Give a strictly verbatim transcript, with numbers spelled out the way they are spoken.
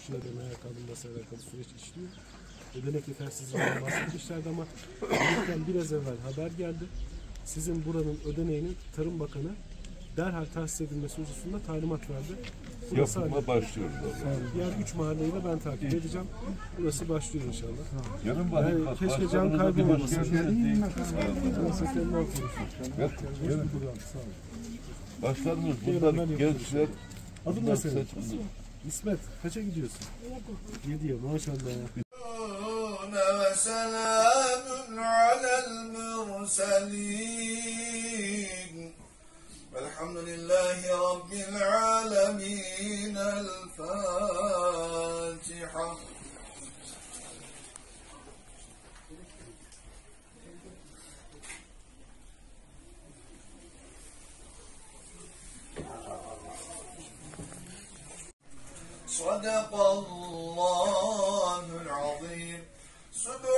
kişi ödemeye kalınmasıyla alakalı süreç işliyor. Ödenek yetersizliğinden bahsetmişlerdi ama bundan biraz evvel haber geldi. Sizin buranın ödeneğinin Tarım Bakanı derhal tahsis edilmesi hususunda talimat verdi. Burası Yapıma başlıyoruz. Diğer üç mahalleyi de ben takip edeceğim. Burası başlıyor inşallah. Yarın Yani bak, keşke can kaybolmaması. Başlarımız bunlar gençler. Adın ne senin? İsmet, kaça gidiyorsun? Yedi. Yediye maşallah ya. وسلام على المرسلين والحمد لله رب العالمين. الفاتحة. صدق الله العظيم.